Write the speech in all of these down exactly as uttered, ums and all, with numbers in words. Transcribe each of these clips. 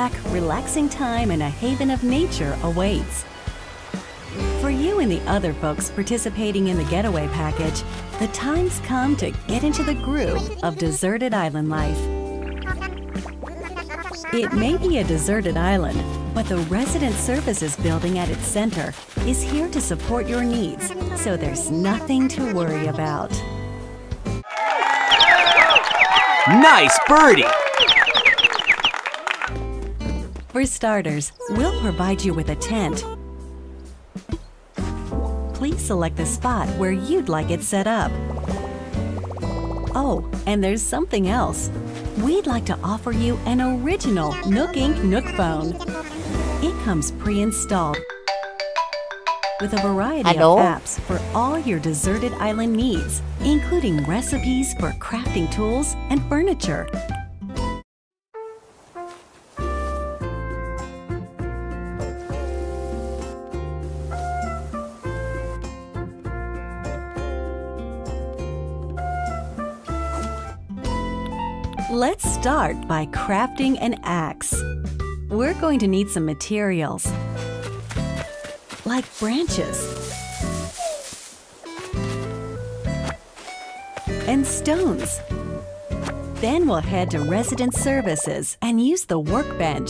back, relaxing time in a haven of nature awaits. For you and the other folks participating in the getaway package, the time's come to get into the groove of deserted island life. It may be a deserted island, but the Resident Services building at its center is here to support your needs, so there's nothing to worry about. Nice birdie! For starters, we'll provide you with a tent. Please select the spot where you'd like it set up. Oh, and there's something else. We'd like to offer you an original Nook Incorporated Nook phone. It comes pre-installed with a variety Hello? of apps for all your deserted island needs, including recipes for crafting tools and furniture. Let's start by crafting an axe. We're going to need some materials, like branches and stones. Then we'll head to Resident Services and use the workbench.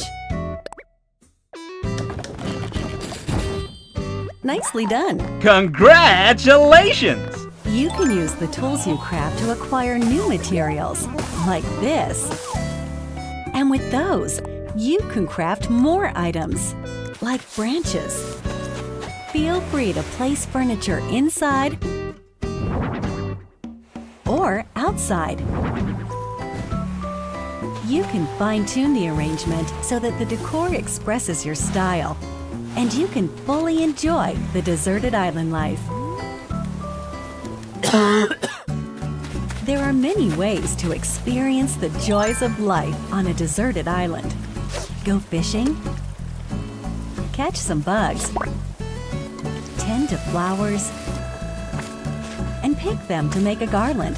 Nicely done! Congratulations! You can use the tools you craft to acquire new materials, like this. And with those, you can craft more items, like branches. Feel free to place furniture inside or outside. You can fine-tune the arrangement so that the decor expresses your style, and you can fully enjoy the deserted island life. There are many ways to experience the joys of life on a deserted island. Go fishing, catch some bugs, tend to flowers, and pick them to make a garland.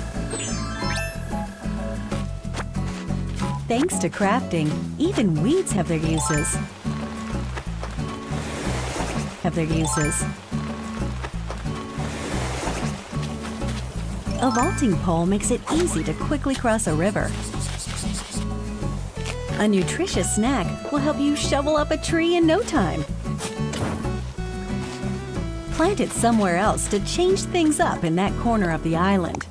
Thanks to crafting, even weeds have their uses. Have their uses. A vaulting pole makes it easy to quickly cross a river. A nutritious snack will help you shovel up a tree in no time. Plant it somewhere else to change things up in that corner of the island.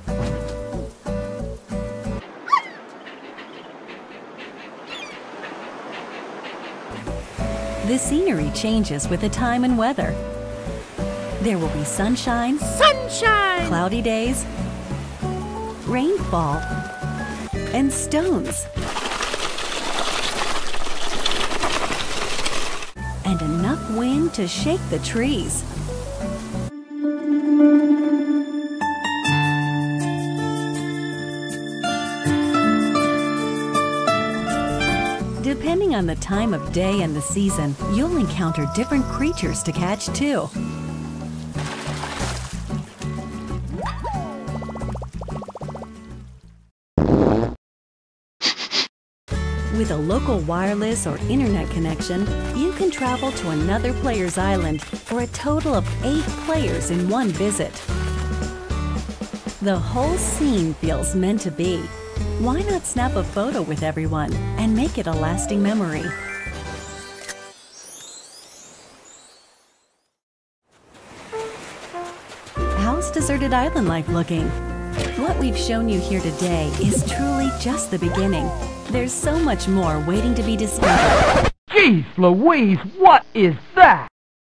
The scenery changes with the time and weather. There will be sunshine, Sunshine! cloudy days, rainfall, and stones. And enough wind to shake the trees. Depending on the time of day and the season, you'll encounter different creatures to catch too. With a local wireless or internet connection, you can travel to another player's island for a total of eight players in one visit. The whole scene feels meant to be. Why not snap a photo with everyone and make it a lasting memory? How's deserted island life looking? What we've shown you here today is truly just the beginning. There's so much more waiting to be discovered. Jeez Louise, what is that?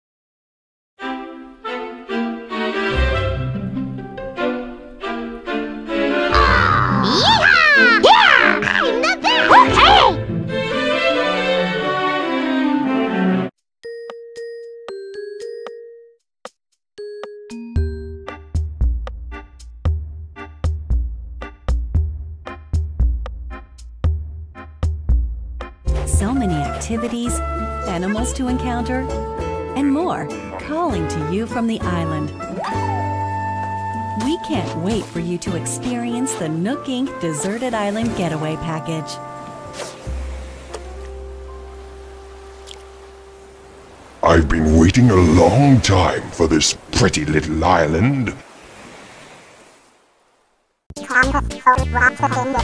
So many activities, animals to encounter, and more calling to you from the island. We can't wait for you to experience the Nook Incorporated Deserted Island Getaway Package. I've been waiting a long time for this pretty little island. Thomas told Roger in the